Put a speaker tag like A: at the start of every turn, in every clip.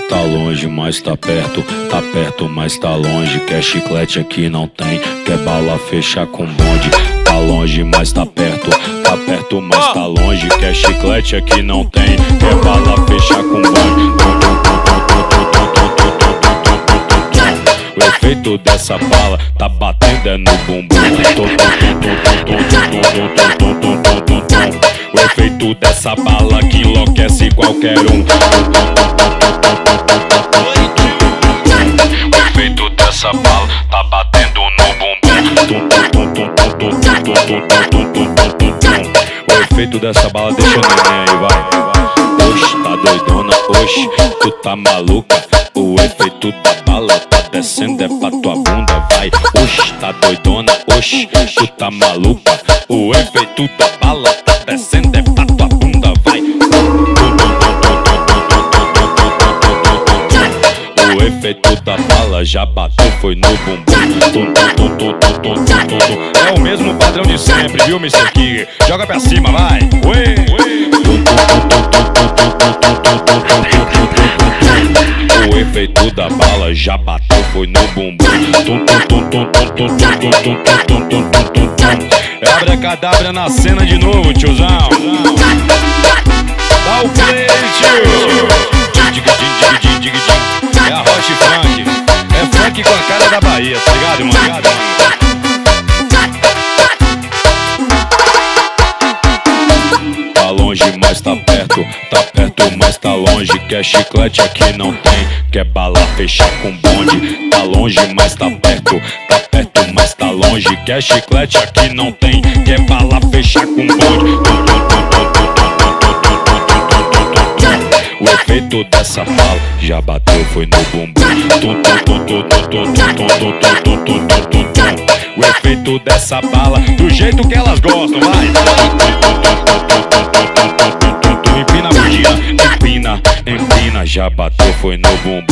A: Tá longe, mas tá perto, mas tá longe. Quer chiclete aqui não tem, quer bala fechar com bonde. Tá longe, mas tá perto, mas tá longe. Quer chiclete aqui não tem, quer bala fechar com bonde. O efeito dessa bala tá batendo no bumbum. O efeito dessa bala que enlouquece qualquer um. O efeito dessa bala tá batendo no bumbum. O efeito dessa bala deixa o neném aí, vai. Oxe, tá doidona, oxe, tu tá maluca. O efeito da bala tá descendo é pra tua bunda, vai. Oxe, tá doidona, oxe, tu tá maluca. O efeito da bala tá descendo é pra tua bunda, vai. O efeito da bala já bateu, foi no bumbum. É o mesmo padrão de sempre, viu, Mr. King? Joga pra cima, vai. O efeito da bala já bateu, foi no bumbum. É abracadabra na cena de novo, tiozão. Dá o play, tio. É a Roche Funk. É funk com a cara da Bahia, tá ligado, mano? Tá longe, mas tá perto, mas tá longe. Quer chiclete aqui não tem, quer bala fechar com bonde. Tá longe, mas tá perto, mas tá longe. Quer chiclete aqui não tem, quer bala fechar com bonde. O efeito dessa bala já bateu, foi no bumbum. O efeito dessa bala, do jeito que elas gostam, vai. Empina a bundinha, empina, já bateu, foi no bumbum.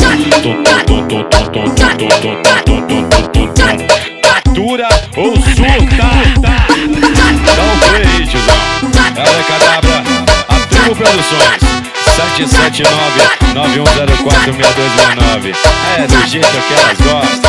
A: Atura ou surta? Dá um play, tiozão. É a Abracadabra, a Tribo Produções. 779-9104-6269. É do jeito que elas gostam.